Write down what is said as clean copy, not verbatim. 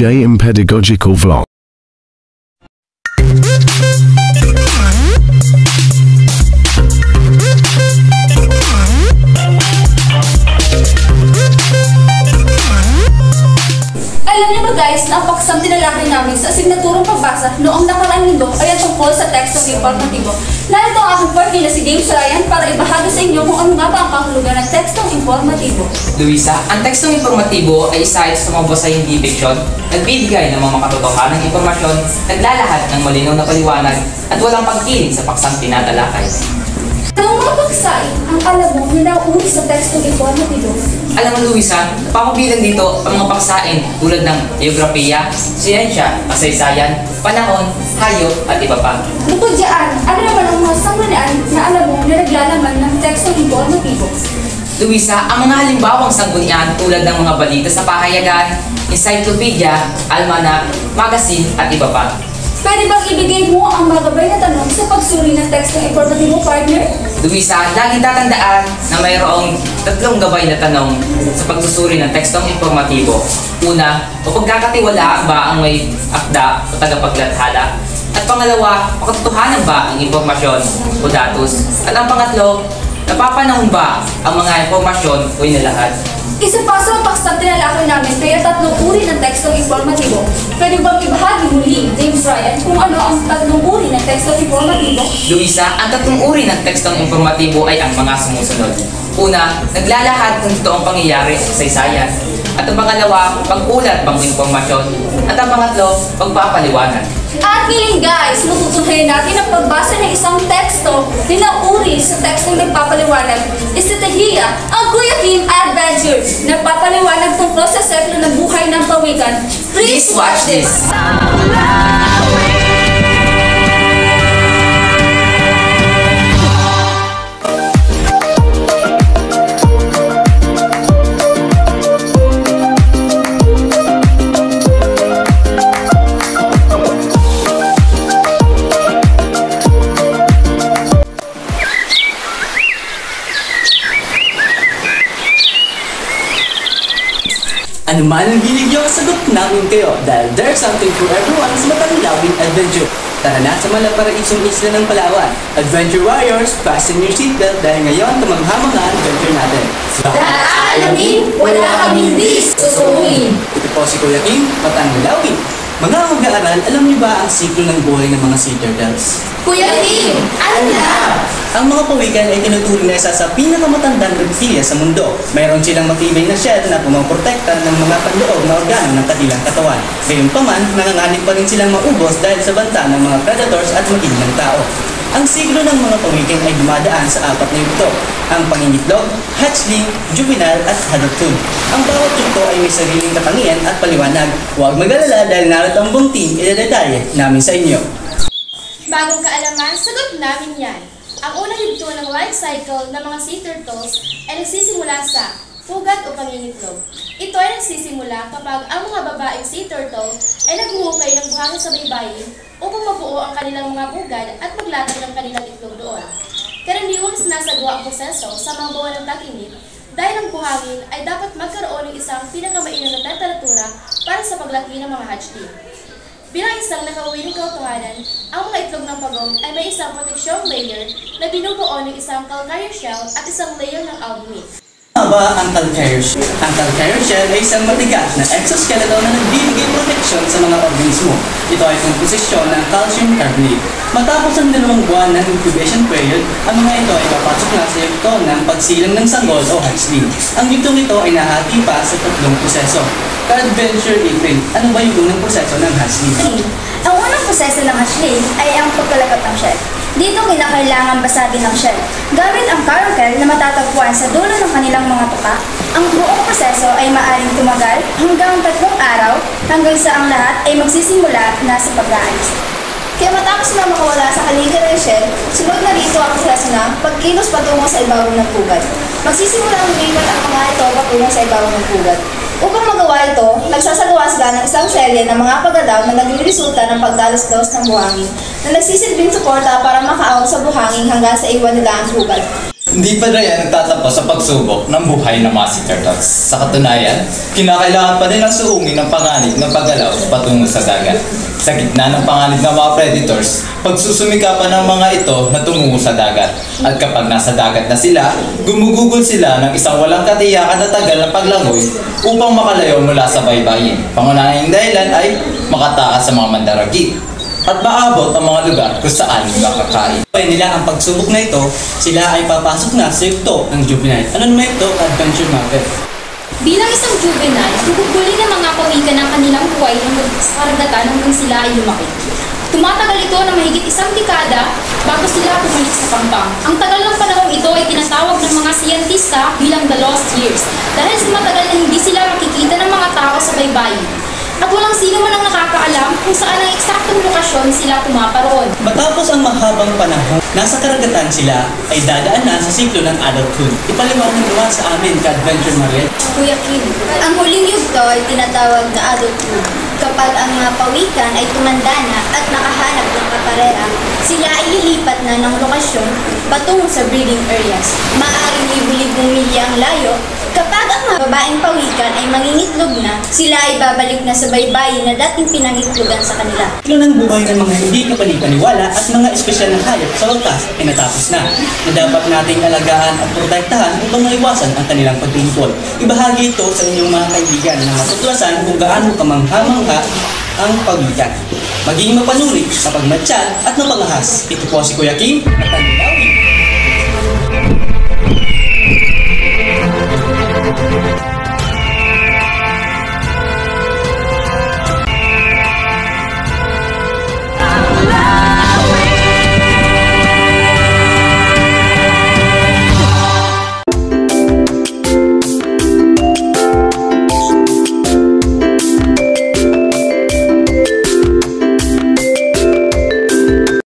JM Pedagogical Vlog. Alam niyo ba guys, napaksam tinalakay namin sa asignaturang pagbasa noong nakaraang linggo ay tungkol sa tekstong informatibo. Narito ang aking partner na si James Ryan para ibahagi sa inyo kung ano nga ba ang kahulugan ng tekstong informatibo. Luisa, ang tekstong informatibo ay isa ito sa mga basahin di fiction, nagbibigay ng mga makatotohanang impormasyon, naglalahad ng malinaw na paliwanag at walang pagkiling sa paksang tinatalakay. Anong mga paksain ang alam mo na nauuri sa tekstong informatibo? Alam mo Luisa, papabilang dito ang mga paksain tulad ng geografiya, siyensya, kasaysayan, panahon, hayop at iba pa. Bukod diyan, ano naman ang mga sanggunian na alam mo na naglalaman ng tekstong informatibo? Luisa, ang mga halimbawang sanggunian tulad ng mga balita sa pahayagan, encyclopedia, almanac, magazine at iba pa. Pwede bang ibigay mo ang mga gabay na tanong sa pagsuri ng tekstong informatibo, partner? Luisa, laging tatandaan na mayroong 3 gabay na tanong sa pagsusuri ng tekstong informatibo. Una, mapagkakatiwalaan ba ang may akda o tagapaglathala? At pangalawa, makatotohanan ba ang impormasyon o datos? At ang pangatlo, napapanahon ba ang mga impormasyon o inilahad? Isa pa sa paksang tinalakay namin kaya 3 uri ng tekstong informatibo. Pwede bang ibahagi muli, James Ryan, kung ano ang 3 uri ng tekstong informatibo? Luisa, ang 3 uri ng tekstong informatibo ay ang mga sumusunod. Una, naglalahad ng totoong pangyayari sa kasaysayan. At ang pangalawa, pag-ulat pang impormasyon. At ang pangatlo, pagpapaliwanag. At ngayon guys, matutuhayan natin ang pagbasa ng isang teksto na nauri sa tekstong nagpapaliwanag. Istatahiya ang Kuya Kim Adventure na papaliwanag tungkol sa seklo ng buhay ng pawikan. Please watch this! Ano man ang hilig nyo, sagot namin kayo dahil there's something for everyone sa Matanglawin Adventure. Tara na sa malaparaisong isla ng Palawan. Adventure Warriors, fasten your seatbelt dahil ngayon tumanghamang ang adventure natin. Dahil aalamin, wala kaming hindi susukuin. Ito po si Kuya Kim, Matanglawin. Mga mag-aaral, alam niyo ba ang siklo ng buhay ng mga sea turtles? Kuya Kim, ano na? Ang mga pawikan ay tinuturing na isa sa pinakamatandang reptilya sa mundo. Mayroon silang matibay na shell na pumoprotekta ng mga panloob na organo ng kanilang katawan. Gayunpaman, nanganganib pa rin silang maubos dahil sa banta ng mga predators at maging ng tao. Ang siglo ng mga pawikan ay dumadaan sa 4 na yugto. Ang pangingitlog, hatchling, juvenile at adulthood. Ang bawat yugto ay may sariling katangian at paliwanag. Huwag mag-alala dahil narito ang buong team i-detalye namin sa inyo. Bagong kaalaman, sagot namin yan. Ang unang yugto ng life cycle ng mga sea turtles ay nagsisimula sa pugad o pangingitlog. Ito ay nagsisimula kapag ang mga babaeng sea turtle ay naghuhukay ng buhangin sa baybayin upang mabuo ang kanilang mga pugad at maglatag ng kanilang itlog doon. Karaniwang sinasagawa ang proseso sa mga buwan ng tag-init dahil ang buhangin ay dapat magkaroon ng isang pinakamainam na temperatura para sa paglaki ng mga hatchling. Bilang isang nakauwiring kautuhanan, ang mga itlog ng pagong ay may isang proteksyong layer na binubuo ng isang calcareous shell at isang layer ng albumin. Ano ba ang calcareous shell? Ang calcareous shell ay isang matigas na exoskeleton na nagbibigay proteksyon sa mga organismo. Ito ay komposisyon ng calcium carbonate. Matapos ang 2 buwan ng incubation period, ang mga ito ay papasok na sa yugto ng pagsilang ng sanggol o hatchling. Ang yugtong ito ay nahati pa sa 3 proseso. Ka-adventure April, ano ba yung unang proseso ng hatchling? Ang unang proseso ng hatchling ay ang pagkalapat ng shell. Dito kinakailangan basagin ng shell. Gamit ang carousel na matatagpuan sa dulo ng kanilang mga tuka, ang buong proseso ay maaaring tumagal hanggang 3 araw hanggang sa ang lahat ay magsisimula na sa pag-aalis. Kaya matapos na makawala sa kaligid ng shell, sunod na rito ang proseso na pagkilos patungo sa ibabaw ng pugad. Magsisimula ang lipat ang mga ito patungo sa ibabaw ng pugad. Upang magawa ito, nagsasagawa sila ng isang serye ng mga pagadaw na nagre-resulta ng pagdalos-dalos ng buhangin na nagsisilbing suporta para makaahon sa buhangin hanggang sa iwan nila ang pugad. Hindi pa rin yan nagtatapos sa pagsubok ng buhay ng mga sea turtles. Sa katunayan, kinakailangan pa rin ang suungin ng panganib ng paggalaw patungo sa dagat. Sa gitna ng panganib ng mga predators, pagsusumikapan ng mga ito na tumungo sa dagat. At kapag nasa dagat na sila, gumugugol sila ng isang walang katiyakan na tagal na paglangoy upang makalayo mula sa baybayin. Pangunahing dahilan ay makatakas sa mga mandaragit at maabot ang mga lugar kung saan makakain. Nila ang pagsubok na ito, sila ay papasok na sa yugto ng juvenile. Ano naman ito? Adventure Market. Bilang isang juvenile, gugugulin ng mga pawikan ng kanilang buhay sa karagatan hanggang sila ay lumaki. Tumatagal ito na mahigit isang dekada bago sila bumalik sa pampang. Ang tagal ng panahong ito ay tinatawag ng mga siyentista bilang the lost years dahil sa matagal na hindi sila makikita ng mga tao sa baybayin. At walang sino man ang nakakaalam kung saan ang eksaktong lokasyon sila pumaparoon. Matapos ang mahabang panahon, nasa karagatan sila ay dadaan na sa siklo ng adulthood. Ipaliwanag naman sa amin ka-Adventure Mariel. Kuya Kim, ang huling yugto ay tinatawag na adulthood. Kapag ang mga pawikan ay tumanda na at nakahanap ng kaparera, sila ay lilipat na ng lokasyon patungo sa breeding areas. Maaring libu-libong milya ang layo. Kapag ang mga babaeng pawikan ay mangingitlog na, sila ay babalik na sa baybayin na dating pinangitlogan sa kanila. Siklo ng buhay ng mga hindi kapanipaniwala at mga espesyal na hayop sa wakas ay natapos na dapat nating alagaan at protektahan upang maiwasan ang kanilang pagtungkol. Ibahagi ito sa inyong mga kaibigan na matuklasan kung gaano kamangha-mangha ang pawikan. Maging mapanuri, mapagmatsyag at mapangahas. Ito po si Kuya Kim at ang